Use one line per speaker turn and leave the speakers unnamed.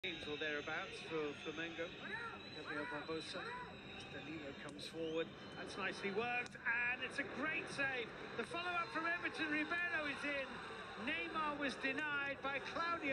games or thereabouts for Flamengo. Gabriel Barbosa. Danilo comes forward. That's nicely worked, and it's a great save. The follow-up from Everton. Ribeiro is in. Neymar was denied by Claudio.